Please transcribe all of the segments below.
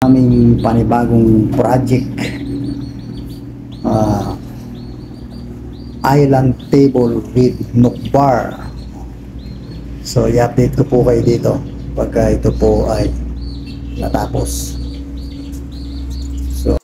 aming panibagong project, island table with nook bar. So i-update ko po kayo dito pagka ito po ay natapos. So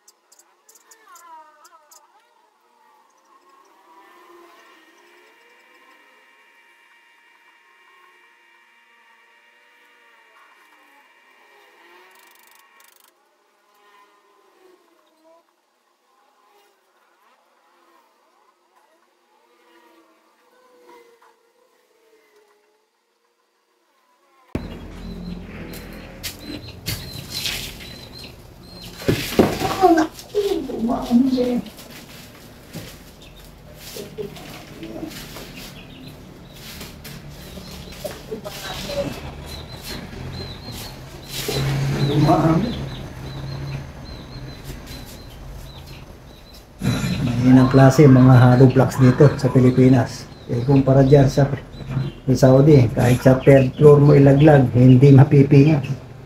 mahinang klase mga hollow blocks dito sa Pilipinas. Kumpara dyan sa Saudi, kahit sa third floor mo ilaglag, hindi mapipinga.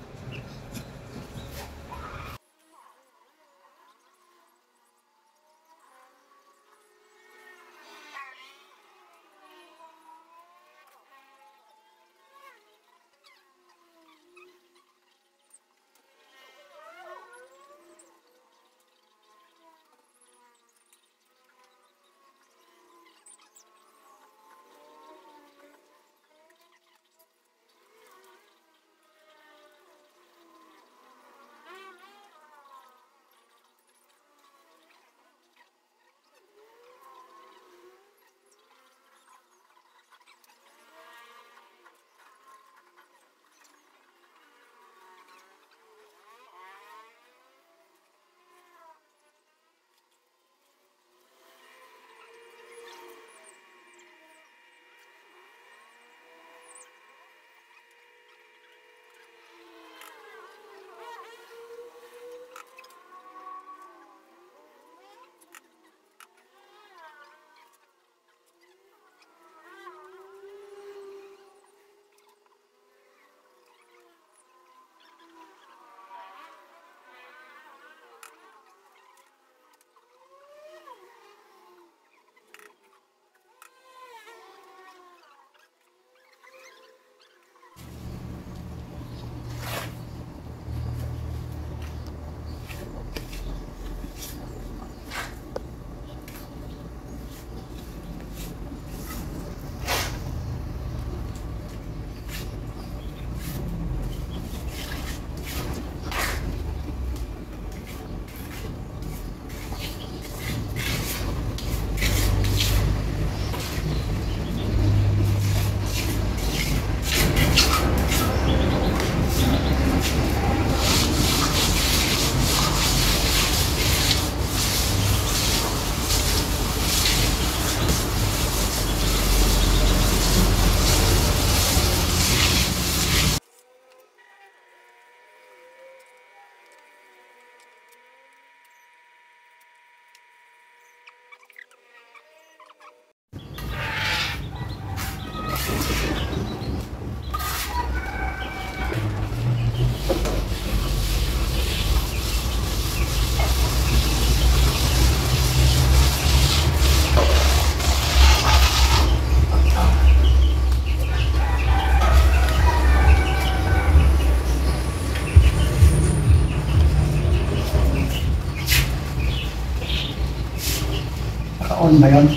On ba yun?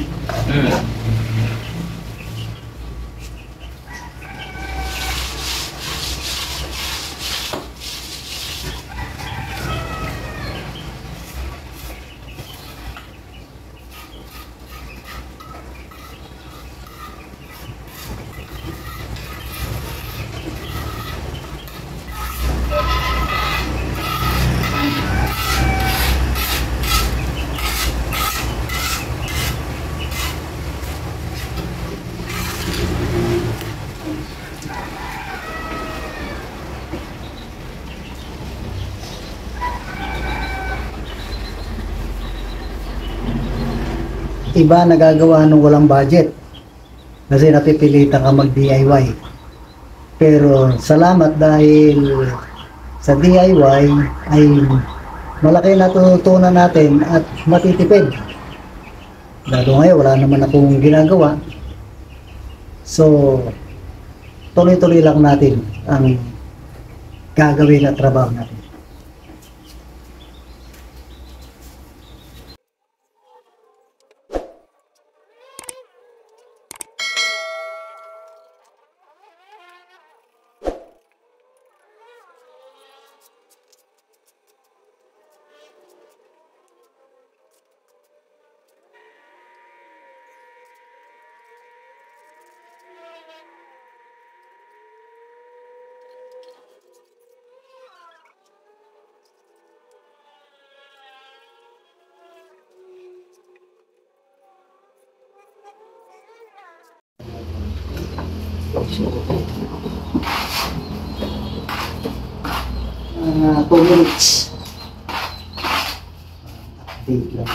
Iba nagagawa nung walang budget kasi napipilitan ka mag DIY. Pero salamat dahil sa DIY ay malaki natutunan natin at matitipid. Lalo ngayon, wala naman akong ginagawa. So, tuloy-tuloy lang natin ang gagawin at trabaho natin. Ah, 2 minutes. Update lang.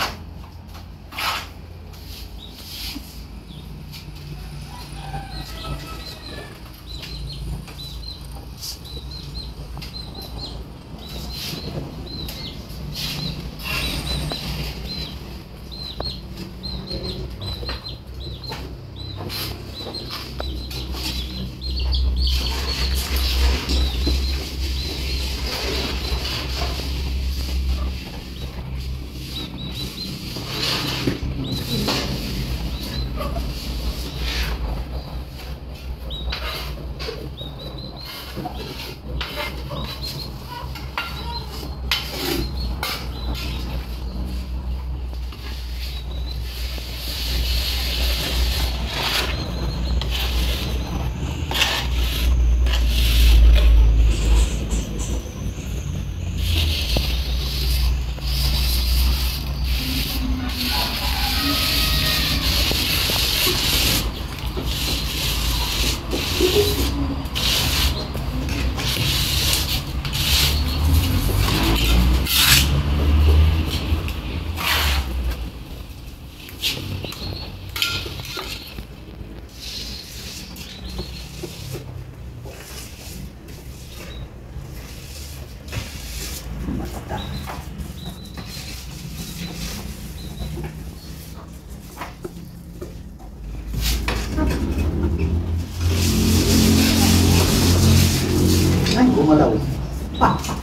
Ay, gumalaw.